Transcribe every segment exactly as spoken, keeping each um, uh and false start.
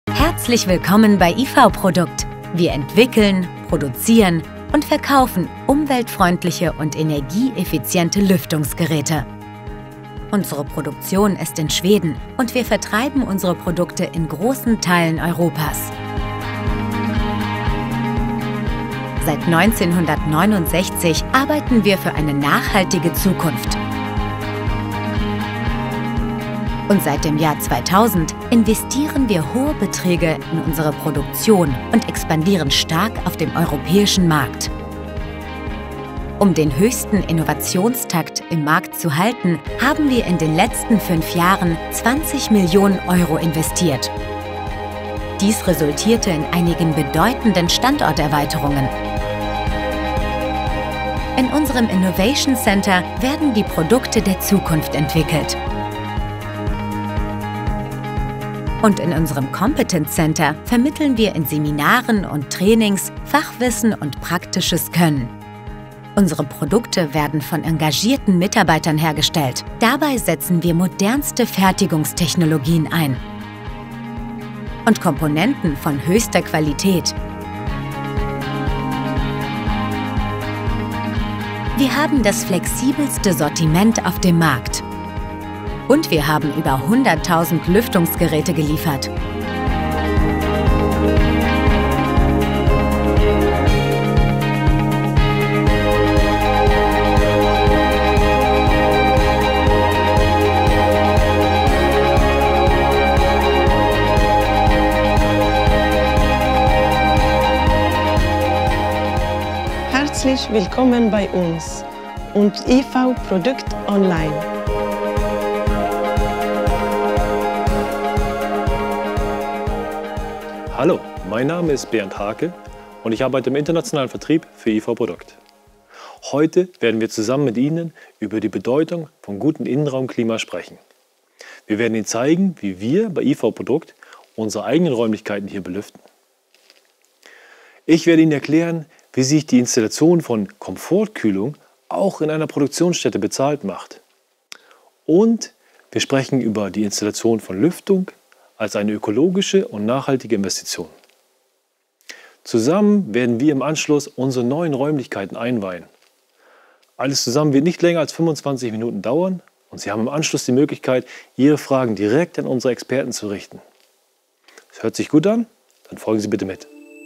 Herzlich willkommen bei I V-Produkt. Wir entwickeln, produzieren und verkaufen umweltfreundliche und energieeffiziente Lüftungsgeräte. Unsere Produktion ist in Schweden und wir vertreiben unsere Produkte in großen Teilen Europas. Seit neunzehnhundertneunundsechzig arbeiten wir für eine nachhaltige Zukunft. Und seit dem Jahr zweitausend investieren wir hohe Beträge in unsere Produktion und expandieren stark auf dem europäischen Markt. Um den höchsten Innovationstakt im Markt zu halten, haben wir in den letzten fünf Jahren zwanzig Millionen Euro investiert. Dies resultierte in einigen bedeutenden Standorterweiterungen. In unserem Innovation Center werden die Produkte der Zukunft entwickelt. Und in unserem Competence Center vermitteln wir in Seminaren und Trainings Fachwissen und praktisches Können. Unsere Produkte werden von engagierten Mitarbeitern hergestellt. Dabei setzen wir modernste Fertigungstechnologien ein und Komponenten von höchster Qualität. Wir haben das flexibelste Sortiment auf dem Markt. Und wir haben über hunderttausend Lüftungsgeräte geliefert. Herzlich willkommen bei uns und I V-Produkt online. Hallo, mein Name ist Bernd Hake und ich arbeite im internationalen Vertrieb für I V-Produkt. Heute werden wir zusammen mit Ihnen über die Bedeutung von gutem Innenraumklima sprechen. Wir werden Ihnen zeigen, wie wir bei I V-Produkt unsere eigenen Räumlichkeiten hier belüften. Ich werde Ihnen erklären, wie sich die Installation von Komfortkühlung auch in einer Produktionsstätte bezahlt macht. Und wir sprechen über die Installation von Lüftung als eine ökologische und nachhaltige Investition. Zusammen werden wir im Anschluss unsere neuen Räumlichkeiten einweihen. Alles zusammen wird nicht länger als fünfundzwanzig Minuten dauern und Sie haben im Anschluss die Möglichkeit, Ihre Fragen direkt an unsere Experten zu richten. Das hört sich gut an? Dann folgen Sie bitte mit.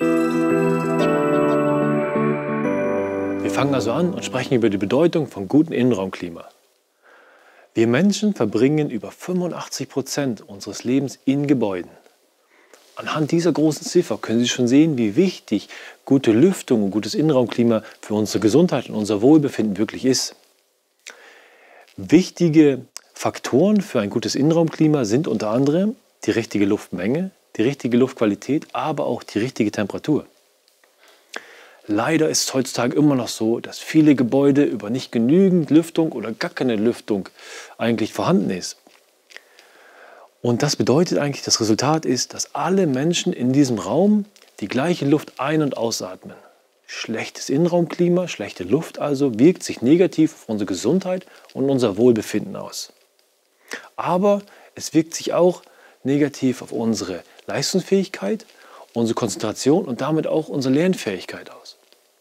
Wir fangen also an und sprechen über die Bedeutung von gutem Innenraumklima. Wir Menschen verbringen über fünfundachtzig Prozent unseres Lebens in Gebäuden. Anhand dieser großen Ziffer können Sie schon sehen, wie wichtig gute Lüftung und gutes Innenraumklima für unsere Gesundheit und unser Wohlbefinden wirklich ist. Wichtige Faktoren für ein gutes Innenraumklima sind unter anderem die richtige Luftmenge, die richtige Luftqualität, aber auch die richtige Temperatur. Leider ist es heutzutage immer noch so, dass viele Gebäude über nicht genügend Lüftung oder gar keine Lüftung eigentlich vorhanden ist. Und das bedeutet eigentlich, das Resultat ist, dass alle Menschen in diesem Raum die gleiche Luft ein- und ausatmen. Schlechtes Innenraumklima, schlechte Luft also, wirkt sich negativ auf unsere Gesundheit und unser Wohlbefinden aus. Aber es wirkt sich auch negativ auf unsere Leistungsfähigkeit, unsere Konzentration und damit auch unsere Lernfähigkeit aus.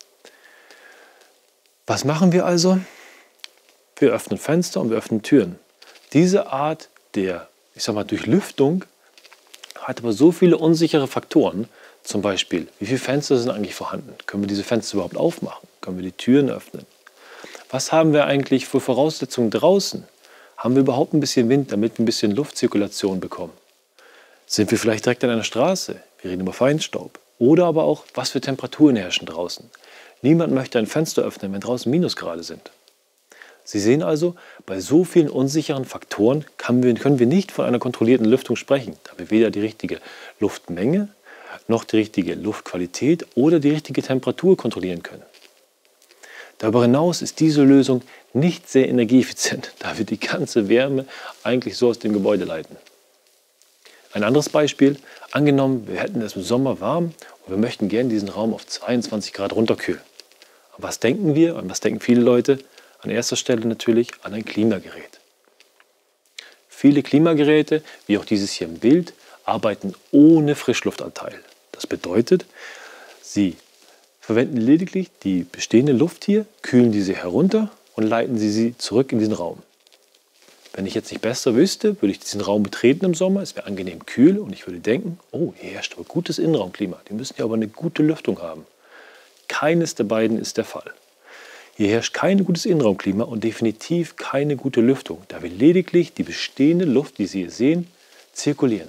Was machen wir also? Wir öffnen Fenster und wir öffnen Türen. Diese Art der, ich sag mal, Durchlüftung hat aber so viele unsichere Faktoren. Zum Beispiel, wie viele Fenster sind eigentlich vorhanden? Können wir diese Fenster überhaupt aufmachen? Können wir die Türen öffnen? Was haben wir eigentlich für Voraussetzungen draußen? Haben wir überhaupt ein bisschen Wind, damit wir ein bisschen Luftzirkulation bekommen? Sind wir vielleicht direkt an einer Straße? Wir reden über Feinstaub. Oder aber auch, was für Temperaturen herrschen draußen. Niemand möchte ein Fenster öffnen, wenn draußen Minusgrade sind. Sie sehen also, bei so vielen unsicheren Faktoren können wir, können wir nicht von einer kontrollierten Lüftung sprechen, da wir weder die richtige Luftmenge noch die richtige Luftqualität oder die richtige Temperatur kontrollieren können. Darüber hinaus ist diese Lösung nicht sehr energieeffizient, da wir die ganze Wärme eigentlich so aus dem Gebäude leiten. Ein anderes Beispiel, angenommen, wir hätten es im Sommer warm und wir möchten gerne diesen Raum auf zweiundzwanzig Grad runterkühlen. An was denken wir, an was denken viele Leute? An erster Stelle natürlich an ein Klimagerät. Viele Klimageräte, wie auch dieses hier im Bild, arbeiten ohne Frischluftanteil. Das bedeutet, sie verwenden lediglich die bestehende Luft hier, kühlen diese herunter und leiten sie, sie zurück in diesen Raum. Wenn ich jetzt nicht besser wüsste, würde ich diesen Raum betreten im Sommer, es wäre angenehm kühl und ich würde denken, oh, hier herrscht aber gutes Innenraumklima, die müssen ja aber eine gute Lüftung haben. Keines der beiden ist der Fall. Hier herrscht kein gutes Innenraumklima und definitiv keine gute Lüftung, da wir lediglich die bestehende Luft, die Sie hier sehen, zirkulieren.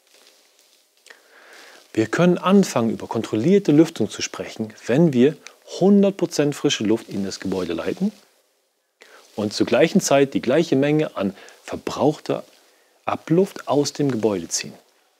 Wir können anfangen, über kontrollierte Lüftung zu sprechen, wenn wir hundert Prozent frische Luft in das Gebäude leiten und zur gleichen Zeit die gleiche Menge an verbrauchter Abluft aus dem Gebäude ziehen.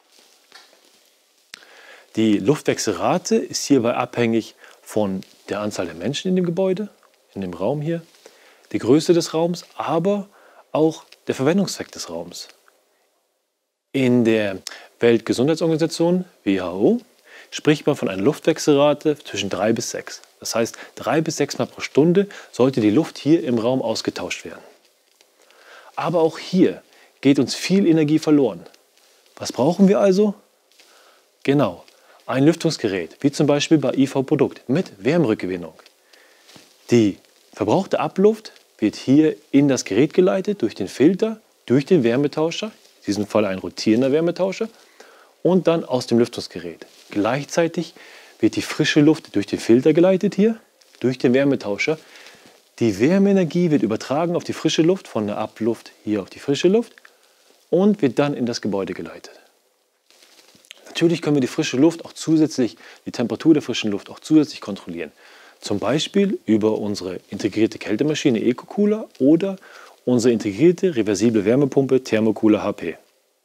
Die Luftwechselrate ist hierbei abhängig von der Anzahl der Menschen in dem Gebäude, in dem Raum hier, die Größe des Raums, aber auch der Verwendungszweck des Raums. In der Weltgesundheitsorganisation, W H O, spricht man von einer Luftwechselrate zwischen drei bis sechs. Das heißt, drei bis sechs Mal pro Stunde sollte die Luft hier im Raum ausgetauscht werden. Aber auch hier geht uns viel Energie verloren. Was brauchen wir also? Genau, ein Lüftungsgerät, wie zum Beispiel bei I V Produkt mit Wärmerückgewinnung. Die verbrauchte Abluft wird hier in das Gerät geleitet, durch den Filter, durch den Wärmetauscher, in diesem Fall ein rotierender Wärmetauscher, und dann aus dem Lüftungsgerät. Gleichzeitig wird die frische Luft durch den Filter geleitet hier, durch den Wärmetauscher. Die Wärmeenergie wird übertragen auf die frische Luft, von der Abluft hier auf die frische Luft und wird dann in das Gebäude geleitet. Natürlich können wir die frische Luft auch zusätzlich, die Temperatur der frischen Luft auch zusätzlich kontrollieren. Zum Beispiel über unsere integrierte Kältemaschine EcoCooler oder unsere integrierte reversible Wärmepumpe Thermocooler H P.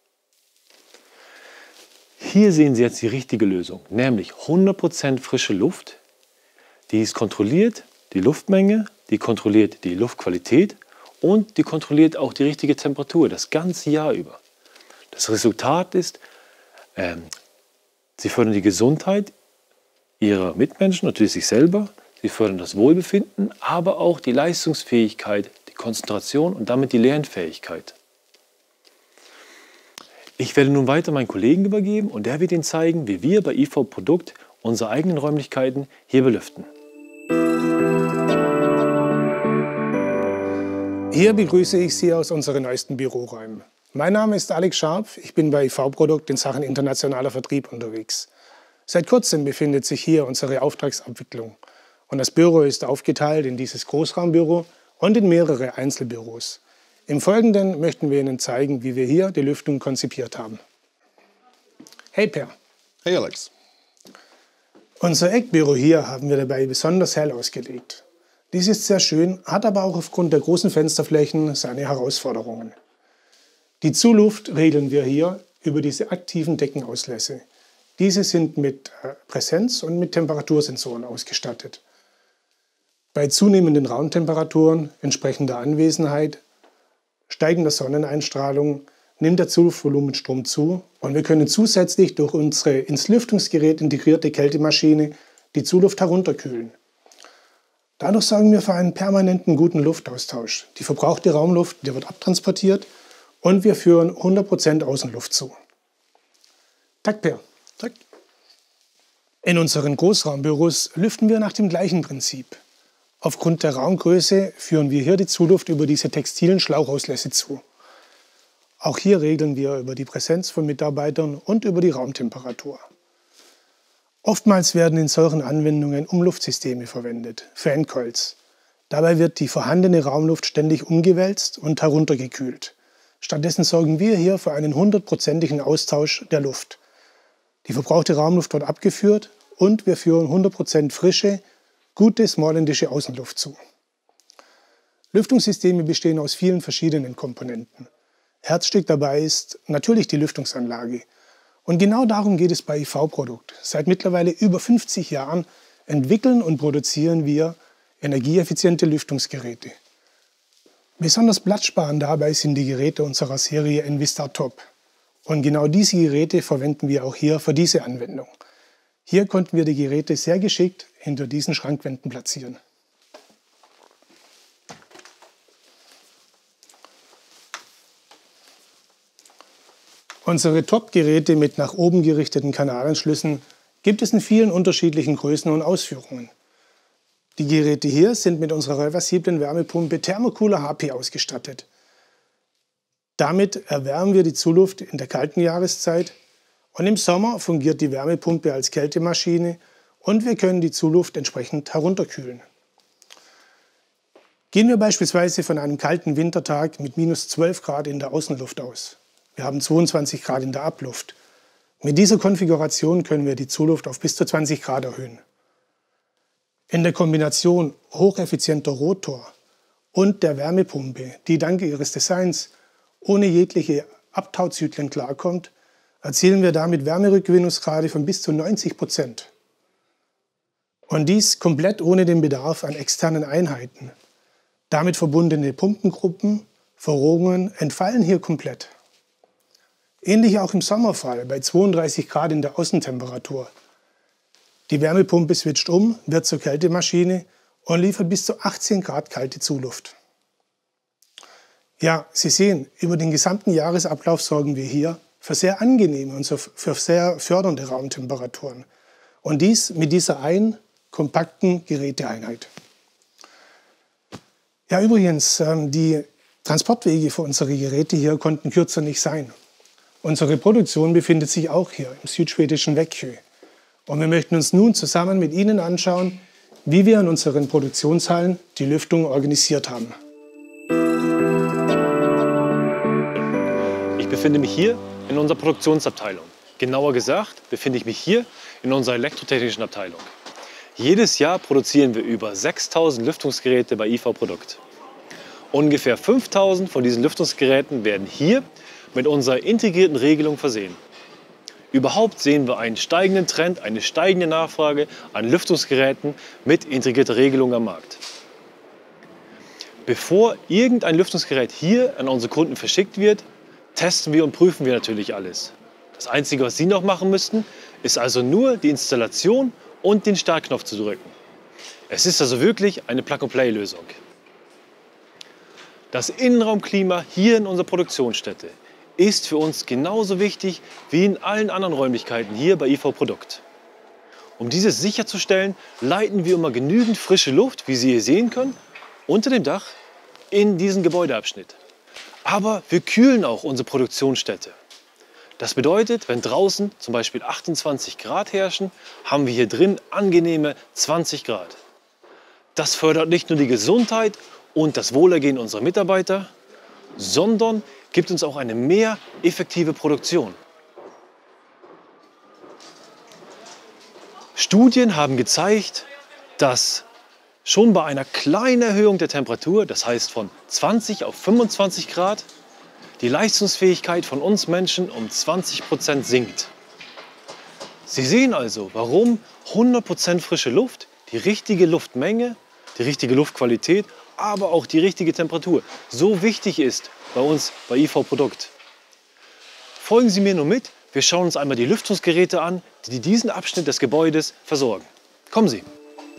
Hier sehen Sie jetzt die richtige Lösung, nämlich hundert Prozent frische Luft. Die ist kontrolliert, die Luftmenge, die kontrolliert die Luftqualität und die kontrolliert auch die richtige Temperatur das ganze Jahr über. Das Resultat ist, ähm, Sie fördern die Gesundheit Ihrer Mitmenschen, natürlich sich selber. Sie fördern das Wohlbefinden, aber auch die Leistungsfähigkeit, die Konzentration und damit die Lernfähigkeit. Ich werde nun weiter meinen Kollegen übergeben und der wird Ihnen zeigen, wie wir bei I V Produkt unsere eigenen Räumlichkeiten hier belüften. Hier begrüße ich Sie aus unseren neuesten Büroräumen. Mein Name ist Alex Scharpf, ich bin bei I V Produkt in Sachen internationaler Vertrieb unterwegs. Seit kurzem befindet sich hier unsere Auftragsabwicklung und das Büro ist aufgeteilt in dieses Großraumbüro und in mehrere Einzelbüros. Im Folgenden möchten wir Ihnen zeigen, wie wir hier die Lüftung konzipiert haben. Hey Per. Hey Alex. Unser Eckbüro hier haben wir dabei besonders hell ausgelegt. Dies ist sehr schön, hat aber auch aufgrund der großen Fensterflächen seine Herausforderungen. Die Zuluft regeln wir hier über diese aktiven Deckenauslässe. Diese sind mit Präsenz- und mit Temperatursensoren ausgestattet. Bei zunehmenden Raumtemperaturen, entsprechender Anwesenheit, steigender Sonneneinstrahlung nimmt der Zuluftvolumenstrom zu und wir können zusätzlich durch unsere ins Lüftungsgerät integrierte Kältemaschine die Zuluft herunterkühlen. Dadurch sorgen wir für einen permanenten guten Luftaustausch. Die verbrauchte Raumluft, die wird abtransportiert und wir führen hundert Prozent Außenluft zu. Tag, Per. Tag. In unseren Großraumbüros lüften wir nach dem gleichen Prinzip. Aufgrund der Raumgröße führen wir hier die Zuluft über diese textilen Schlauchauslässe zu. Auch hier regeln wir über die Präsenz von Mitarbeitern und über die Raumtemperatur. Oftmals werden in solchen Anwendungen Umluftsysteme verwendet, Fancoils. Dabei wird die vorhandene Raumluft ständig umgewälzt und heruntergekühlt. Stattdessen sorgen wir hier für einen hundertprozentigen Austausch der Luft. Die verbrauchte Raumluft wird abgeführt und wir führen hundert Prozent frische, gute smallländische Außenluft zu. Lüftungssysteme bestehen aus vielen verschiedenen Komponenten. Herzstück dabei ist natürlich die Lüftungsanlage. Und genau darum geht es bei I V Produkt. Seit mittlerweile über fünfzig Jahren entwickeln und produzieren wir energieeffiziente Lüftungsgeräte. Besonders platzsparend dabei sind die Geräte unserer Serie Envistar Top. Und genau diese Geräte verwenden wir auch hier für diese Anwendung. Hier konnten wir die Geräte sehr geschickt hinter diesen Schrankwänden platzieren. Unsere Top-Geräte mit nach oben gerichteten Kanalanschlüssen gibt es in vielen unterschiedlichen Größen und Ausführungen. Die Geräte hier sind mit unserer reversiblen Wärmepumpe Thermocooler H P ausgestattet. Damit erwärmen wir die Zuluft in der kalten Jahreszeit und im Sommer fungiert die Wärmepumpe als Kältemaschine und wir können die Zuluft entsprechend herunterkühlen. Gehen wir beispielsweise von einem kalten Wintertag mit minus zwölf Grad in der Außenluft aus. Wir haben zweiundzwanzig Grad in der Abluft. Mit dieser Konfiguration können wir die Zuluft auf bis zu zwanzig Grad erhöhen. In der Kombination hocheffizienter Rotor und der Wärmepumpe, die dank ihres Designs ohne jegliche Abtauzyklen klarkommt, erzielen wir damit Wärmerückgewinnungsgrade von bis zu neunzig Prozent. Und dies komplett ohne den Bedarf an externen Einheiten. Damit verbundene Pumpengruppen, Verrohungen entfallen hier komplett. Ähnlich auch im Sommerfall bei zweiunddreißig Grad in der Außentemperatur. Die Wärmepumpe switcht um, wird zur Kältemaschine und liefert bis zu achtzehn Grad kalte Zuluft. Ja, Sie sehen, über den gesamten Jahresablauf sorgen wir hier für sehr angenehme und für sehr fördernde Raumtemperaturen. Und dies mit dieser einen kompakten Geräteeinheit. Ja, übrigens, die Transportwege für unsere Geräte hier konnten kürzer nicht sein. Unsere Produktion befindet sich auch hier im südschwedischen Växjö. Und wir möchten uns nun zusammen mit Ihnen anschauen, wie wir in unseren Produktionshallen die Lüftung organisiert haben. Ich befinde mich hier in unserer Produktionsabteilung. Genauer gesagt befinde ich mich hier in unserer elektrotechnischen Abteilung. Jedes Jahr produzieren wir über sechstausend Lüftungsgeräte bei I V Produkt. Ungefähr fünftausend von diesen Lüftungsgeräten werden hier mit unserer integrierten Regelung versehen. Überhaupt sehen wir einen steigenden Trend, eine steigende Nachfrage an Lüftungsgeräten mit integrierter Regelung am Markt. Bevor irgendein Lüftungsgerät hier an unsere Kunden verschickt wird, testen wir und prüfen wir natürlich alles. Das Einzige, was Sie noch machen müssten, ist also nur die Installation und den Startknopf zu drücken. Es ist also wirklich eine Plug-and-Play-Lösung. Das Innenraumklima hier in unserer Produktionsstätte ist für uns genauso wichtig wie in allen anderen Räumlichkeiten hier bei I V Produkt. Um dieses sicherzustellen, leiten wir immer genügend frische Luft, wie Sie hier sehen können, unter dem Dach in diesen Gebäudeabschnitt. Aber wir kühlen auch unsere Produktionsstätte. Das bedeutet, wenn draußen zum Beispiel achtundzwanzig Grad herrschen, haben wir hier drin angenehme zwanzig Grad. Das fördert nicht nur die Gesundheit und das Wohlergehen unserer Mitarbeiter, sondern gibt uns auch eine mehr effektive Produktion. Studien haben gezeigt, dass schon bei einer kleinen Erhöhung der Temperatur, das heißt von zwanzig auf fünfundzwanzig Grad, die Leistungsfähigkeit von uns Menschen um zwanzig Prozent sinkt. Sie sehen also, warum hundert Prozent frische Luft, die richtige Luftmenge, die richtige Luftqualität, aber auch die richtige Temperatur so wichtig ist bei uns bei I V Produkt. Folgen Sie mir nur mit, wir schauen uns einmal die Lüftungsgeräte an, die diesen Abschnitt des Gebäudes versorgen. Kommen Sie!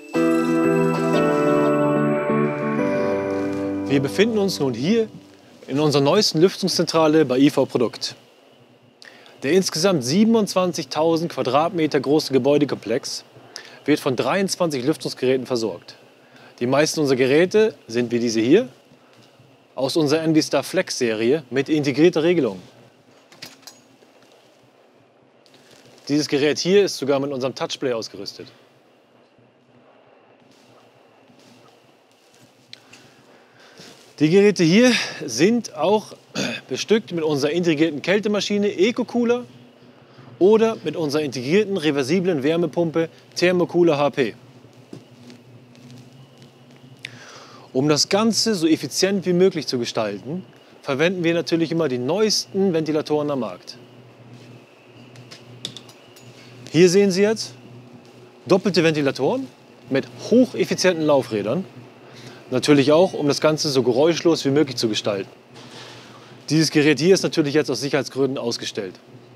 Wir befinden uns nun hier in unserer neuesten Lüftungszentrale bei I V Produkt. Der insgesamt siebenundzwanzigtausend Quadratmeter große Gebäudekomplex wird von dreiundzwanzig Lüftungsgeräten versorgt. Die meisten unserer Geräte sind wie diese hier aus unserer Envistar Flex Serie mit integrierter Regelung. Dieses Gerät hier ist sogar mit unserem Touchplay ausgerüstet. Die Geräte hier sind auch bestückt mit unserer integrierten Kältemaschine EcoCooler oder mit unserer integrierten reversiblen Wärmepumpe Thermocooler H P. Um das Ganze so effizient wie möglich zu gestalten, verwenden wir natürlich immer die neuesten Ventilatoren am Markt. Hier sehen Sie jetzt doppelte Ventilatoren mit hocheffizienten Laufrädern. Natürlich auch, um das Ganze so geräuschlos wie möglich zu gestalten. Dieses Gerät hier ist natürlich jetzt aus Sicherheitsgründen ausgestellt.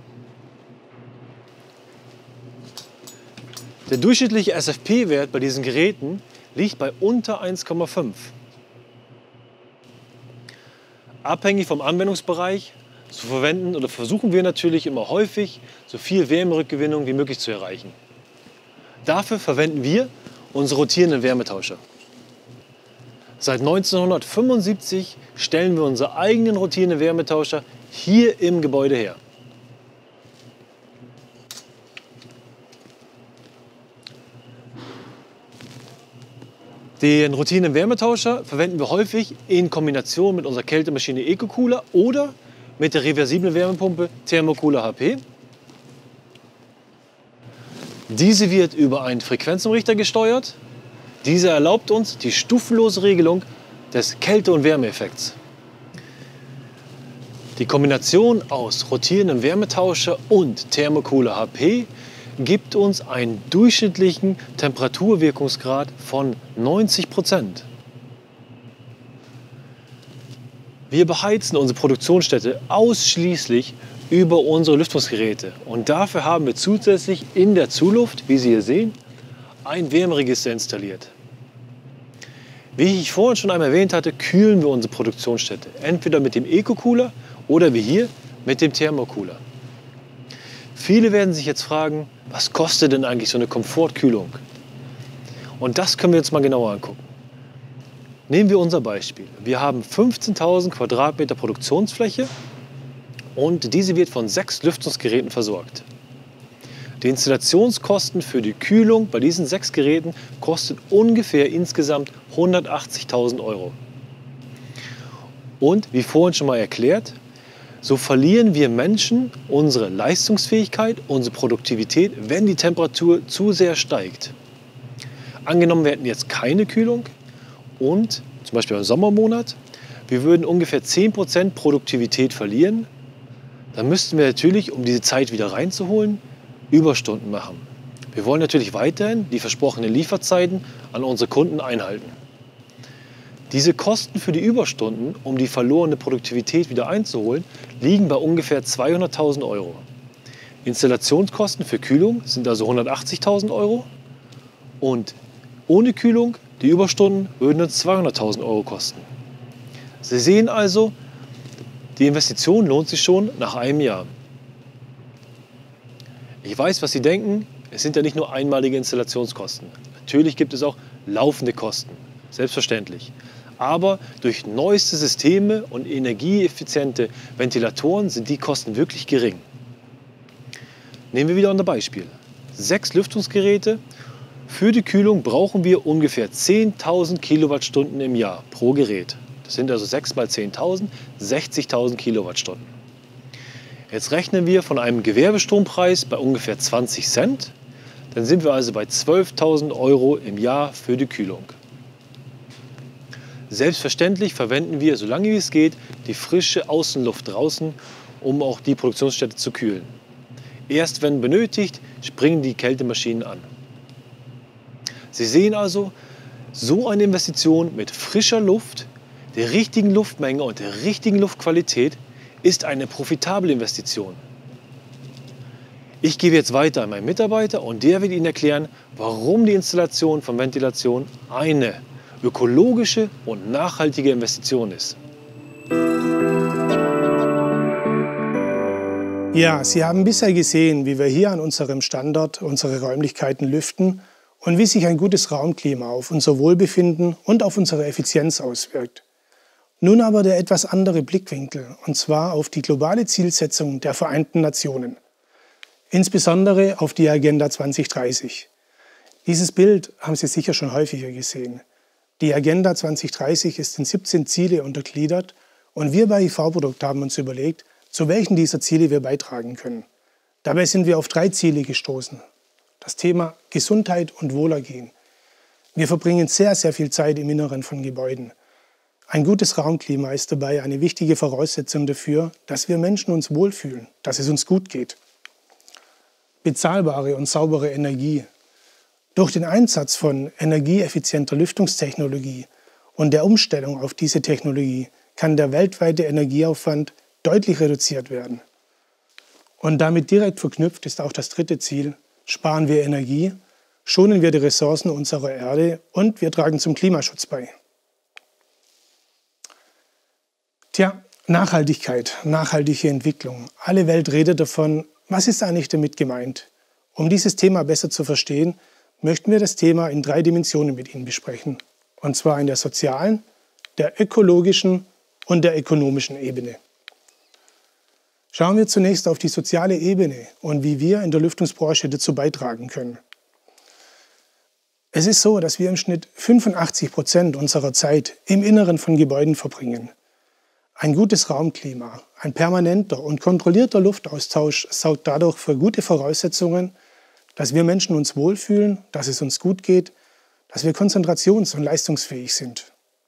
Der durchschnittliche S F P-Wert bei diesen Geräten liegt bei unter eins Komma fünf. Abhängig vom Anwendungsbereich so verwenden oder versuchen wir natürlich immer häufig, so viel Wärmerückgewinnung wie möglich zu erreichen. Dafür verwenden wir unsere rotierenden Wärmetauscher. Seit neunzehnhundertfünfundsiebzig stellen wir unsere eigenen rotierenden Wärmetauscher hier im Gebäude her. Den rotierenden Wärmetauscher verwenden wir häufig in Kombination mit unserer Kältemaschine EcoCooler oder mit der reversiblen Wärmepumpe Thermocooler H P. Diese wird über einen Frequenzumrichter gesteuert. Dieser erlaubt uns die stufenlose Regelung des Kälte- und Wärmeeffekts. Die Kombination aus rotierendem Wärmetauscher und Thermocooler H P gibt uns einen durchschnittlichen Temperaturwirkungsgrad von neunzig Prozent. Wir beheizen unsere Produktionsstätte ausschließlich über unsere Lüftungsgeräte und dafür haben wir zusätzlich in der Zuluft, wie Sie hier sehen, ein Wärmeregister installiert. Wie ich vorhin schon einmal erwähnt hatte, kühlen wir unsere Produktionsstätte entweder mit dem EcoCooler oder wie hier mit dem Thermocooler. Viele werden sich jetzt fragen, was kostet denn eigentlich so eine Komfortkühlung? Und das können wir jetzt mal genauer angucken. Nehmen wir unser Beispiel. Wir haben fünfzehntausend Quadratmeter Produktionsfläche und diese wird von sechs Lüftungsgeräten versorgt. Die Installationskosten für die Kühlung bei diesen sechs Geräten kostet ungefähr insgesamt hundertachtzigtausend Euro. Und wie vorhin schon mal erklärt, so verlieren wir Menschen unsere Leistungsfähigkeit, unsere Produktivität, wenn die Temperatur zu sehr steigt. Angenommen, wir hätten jetzt keine Kühlung und zum Beispiel im Sommermonat, wir würden ungefähr zehn Prozent Produktivität verlieren, dann müssten wir natürlich, um diese Zeit wieder reinzuholen, Überstunden machen. Wir wollen natürlich weiterhin die versprochenen Lieferzeiten an unsere Kunden einhalten. Diese Kosten für die Überstunden, um die verlorene Produktivität wieder einzuholen, liegen bei ungefähr zweihunderttausend Euro. Installationskosten für Kühlung sind also hundertachtzigtausend Euro und ohne Kühlung, die Überstunden würden uns zweihunderttausend Euro kosten. Sie sehen also, die Investition lohnt sich schon nach einem Jahr. Ich weiß, was Sie denken, es sind ja nicht nur einmalige Installationskosten. Natürlich gibt es auch laufende Kosten, selbstverständlich. Aber durch neueste Systeme und energieeffiziente Ventilatoren sind die Kosten wirklich gering. Nehmen wir wieder unser Beispiel. Sechs Lüftungsgeräte. Für die Kühlung brauchen wir ungefähr zehntausend Kilowattstunden im Jahr pro Gerät. Das sind also sechs mal zehntausend, sechzigtausend Kilowattstunden. Jetzt rechnen wir von einem Gewerbestrompreis bei ungefähr zwanzig Cent. Dann sind wir also bei zwölftausend Euro im Jahr für die Kühlung. Selbstverständlich verwenden wir, solange wie es geht, die frische Außenluft draußen, um auch die Produktionsstätte zu kühlen. Erst wenn benötigt, springen die Kältemaschinen an. Sie sehen also, so eine Investition mit frischer Luft, der richtigen Luftmenge und der richtigen Luftqualität ist eine profitable Investition. Ich gebe jetzt weiter an meinen Mitarbeiter und der wird Ihnen erklären, warum die Installation von Ventilation eine ökologische und nachhaltige Investition ist. Ja, Sie haben bisher gesehen, wie wir hier an unserem Standort unsere Räumlichkeiten lüften und wie sich ein gutes Raumklima auf unser Wohlbefinden und auf unsere Effizienz auswirkt. Nun aber der etwas andere Blickwinkel, und zwar auf die globale Zielsetzung der Vereinten Nationen. Insbesondere auf die Agenda zwanzig dreißig. Dieses Bild haben Sie sicher schon häufiger gesehen. Die Agenda zwanzig dreißig ist in siebzehn Ziele untergliedert und wir bei I V-Produkt haben uns überlegt, zu welchen dieser Ziele wir beitragen können. Dabei sind wir auf drei Ziele gestoßen. Das Thema Gesundheit und Wohlergehen. Wir verbringen sehr, sehr viel Zeit im Inneren von Gebäuden. Ein gutes Raumklima ist dabei eine wichtige Voraussetzung dafür, dass wir Menschen uns wohlfühlen, dass es uns gut geht. Bezahlbare und saubere Energie. Durch den Einsatz von energieeffizienter Lüftungstechnologie und der Umstellung auf diese Technologie kann der weltweite Energieaufwand deutlich reduziert werden. Und damit direkt verknüpft ist auch das dritte Ziel: Sparen wir Energie, schonen wir die Ressourcen unserer Erde und wir tragen zum Klimaschutz bei. Tja, Nachhaltigkeit, nachhaltige Entwicklung. Alle Welt redet davon. Was ist eigentlich damit gemeint? Um dieses Thema besser zu verstehen, möchten wir das Thema in drei Dimensionen mit Ihnen besprechen. Und zwar in der sozialen, der ökologischen und der ökonomischen Ebene. Schauen wir zunächst auf die soziale Ebene und wie wir in der Lüftungsbranche dazu beitragen können. Es ist so, dass wir im Schnitt fünfundachtzig Prozent unserer Zeit im Inneren von Gebäuden verbringen. Ein gutes Raumklima, ein permanenter und kontrollierter Luftaustausch sorgt dadurch für gute Voraussetzungen, dass wir Menschen uns wohlfühlen, dass es uns gut geht, dass wir konzentrations- und leistungsfähig sind.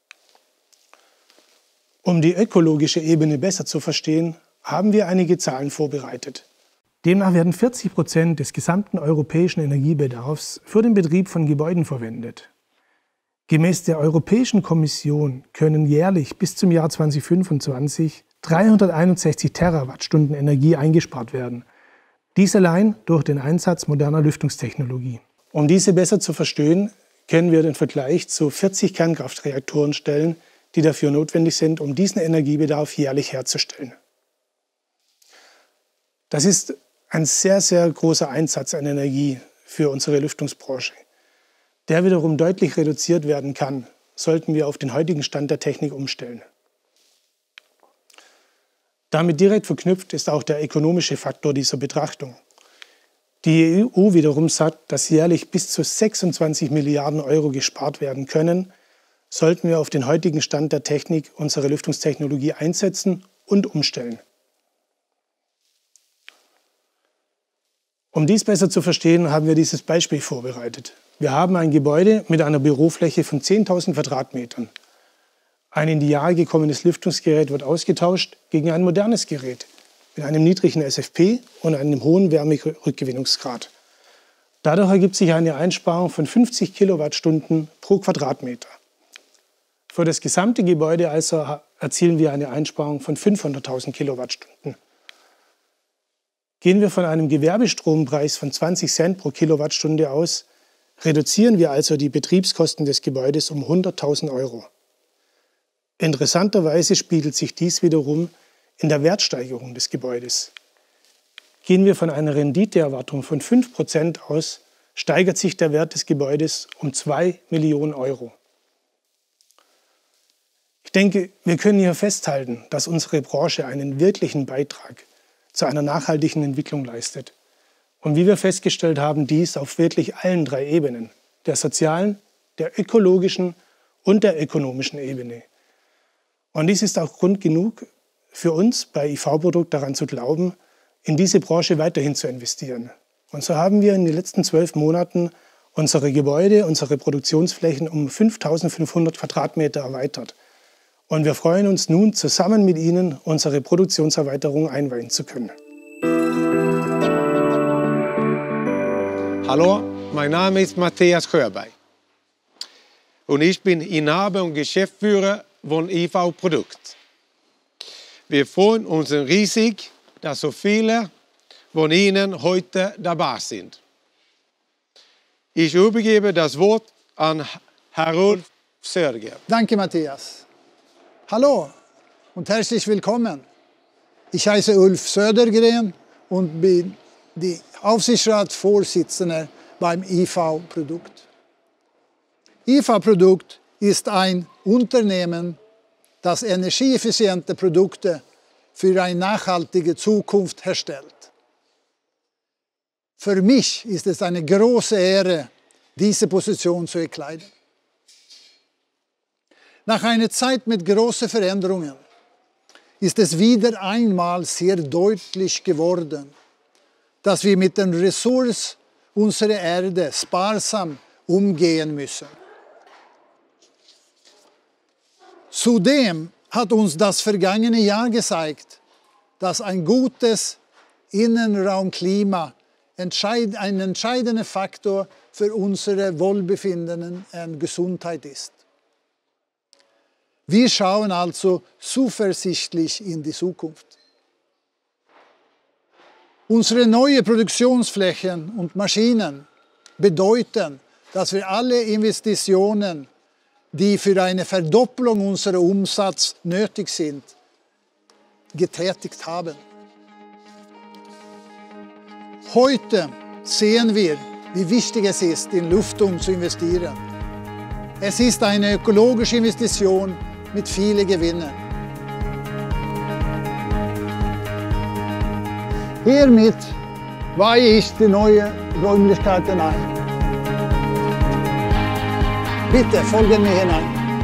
Um die ökologische Ebene besser zu verstehen, haben wir einige Zahlen vorbereitet. Demnach werden vierzig Prozent des gesamten europäischen Energiebedarfs für den Betrieb von Gebäuden verwendet. Gemäß der Europäischen Kommission können jährlich bis zum Jahr zweitausendfünfundzwanzig dreihunderteinundsechzig Terawattstunden Energie eingespart werden. Dies allein durch den Einsatz moderner Lüftungstechnologie. Um diese besser zu verstehen, können wir den Vergleich zu vierzig Kernkraftreaktoren stellen, die dafür notwendig sind, um diesen Energiebedarf jährlich herzustellen. Das ist ein sehr, sehr großer Einsatz an Energie für unsere Lüftungsbranche. Der wiederum deutlich reduziert werden kann, sollten wir auf den heutigen Stand der Technik umstellen. Damit direkt verknüpft ist auch der ökonomische Faktor dieser Betrachtung. Die E U wiederum sagt, dass jährlich bis zu sechsundzwanzig Milliarden Euro gespart werden können, sollten wir auf den heutigen Stand der Technik unsere Lüftungstechnologie einsetzen und umstellen. Um dies besser zu verstehen, haben wir dieses Beispiel vorbereitet. Wir haben ein Gebäude mit einer Bürofläche von zehntausend Quadratmetern. Ein in die Jahre gekommenes Lüftungsgerät wird ausgetauscht gegen ein modernes Gerät mit einem niedrigen S F P und einem hohen Wärmerückgewinnungsgrad. Dadurch ergibt sich eine Einsparung von fünfzig Kilowattstunden pro Quadratmeter. Für das gesamte Gebäude also erzielen wir eine Einsparung von fünfhunderttausend Kilowattstunden. Gehen wir von einem Gewerbestrompreis von zwanzig Cent pro Kilowattstunde aus, reduzieren wir also die Betriebskosten des Gebäudes um hunderttausend Euro. Interessanterweise spiegelt sich dies wiederum in der Wertsteigerung des Gebäudes. Gehen wir von einer Renditeerwartung von fünf Prozent aus, steigert sich der Wert des Gebäudes um zwei Millionen Euro. Ich denke, wir können hier festhalten, dass unsere Branche einen wirklichen Beitrag zu einer nachhaltigen Entwicklung leistet. Und wie wir festgestellt haben, dies auf wirklich allen drei Ebenen, der sozialen, der ökologischen und der ökonomischen Ebene. Und dies ist auch Grund genug für uns bei I V-Produkt daran zu glauben, in diese Branche weiterhin zu investieren. Und so haben wir in den letzten zwölf Monaten unsere Gebäude, unsere Produktionsflächen um fünftausendfünfhundert Quadratmeter erweitert. Und wir freuen uns nun, zusammen mit Ihnen unsere Produktionserweiterung einweihen zu können. Hallo, mein Name ist Matthias Sjöberg und ich bin Inhaber und Geschäftsführer von I V-Produkt. Wir freuen uns riesig, dass so viele von Ihnen heute dabei sind. Ich übergebe das Wort an Herrn Ulf Södergren. Danke, Matthias. Hallo und herzlich willkommen. Ich heiße Ulf Södergren und bin die Aufsichtsratsvorsitzende beim I V-Produkt. I V-Produkt ist ein Unternehmen, das energieeffiziente Produkte für eine nachhaltige Zukunft herstellt. Für mich ist es eine große Ehre, diese Position zu bekleiden. Nach einer Zeit mit großen Veränderungen ist es wieder einmal sehr deutlich geworden, dass wir mit den Ressourcen unserer Erde sparsam umgehen müssen. Zudem hat uns das vergangene Jahr gezeigt, dass ein gutes Innenraumklima ein entscheidender Faktor für unser Wohlbefinden und Gesundheit ist. Wir schauen also zuversichtlich in die Zukunft. Unsere neuen Produktionsflächen und Maschinen bedeuten, dass wir alle Investitionen, die für eine Verdopplung unserer Umsatz nötig sind, getätigt haben. Heute sehen wir, wie wichtig es ist, in Luftung zu investieren. Es ist eine ökologische Investition mit vielen Gewinnen. Hiermit weihe ich die neuen Räumlichkeiten ein. Bitte folgen mir hinein.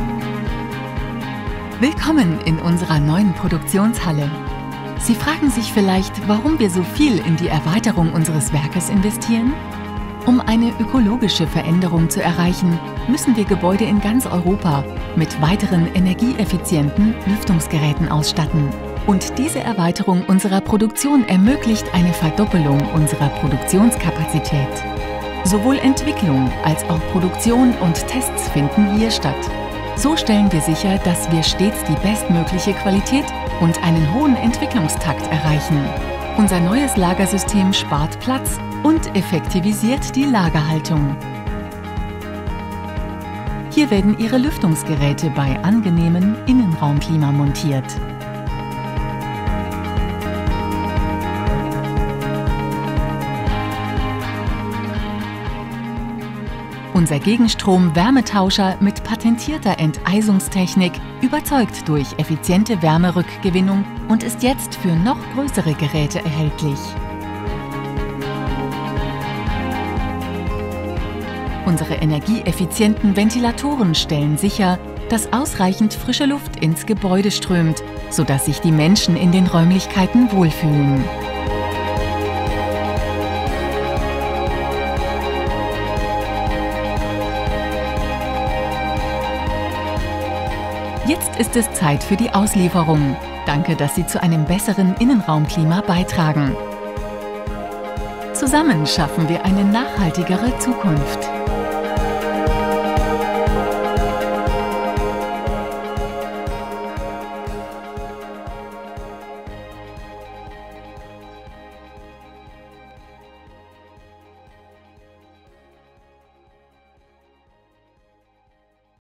Willkommen in unserer neuen Produktionshalle. Sie fragen sich vielleicht, warum wir so viel in die Erweiterung unseres Werkes investieren? Um eine ökologische Veränderung zu erreichen, müssen wir Gebäude in ganz Europa mit weiteren energieeffizienten Lüftungsgeräten ausstatten. Und diese Erweiterung unserer Produktion ermöglicht eine Verdoppelung unserer Produktionskapazität. Sowohl Entwicklung als auch Produktion und Tests finden hier statt. So stellen wir sicher, dass wir stets die bestmögliche Qualität und einen hohen Entwicklungstakt erreichen. Unser neues Lagersystem spart Platz und effektivisiert die Lagerhaltung. Hier werden Ihre Lüftungsgeräte bei angenehmem Innenraumklima montiert. Unser Gegenstrom-Wärmetauscher mit patentierter Enteisungstechnik überzeugt durch effiziente Wärmerückgewinnung und ist jetzt für noch größere Geräte erhältlich. Unsere energieeffizienten Ventilatoren stellen sicher, dass ausreichend frische Luft ins Gebäude strömt, sodass sich die Menschen in den Räumlichkeiten wohlfühlen. Jetzt ist es Zeit für die Auslieferung. Danke, dass Sie zu einem besseren Innenraumklima beitragen. Zusammen schaffen wir eine nachhaltigere Zukunft.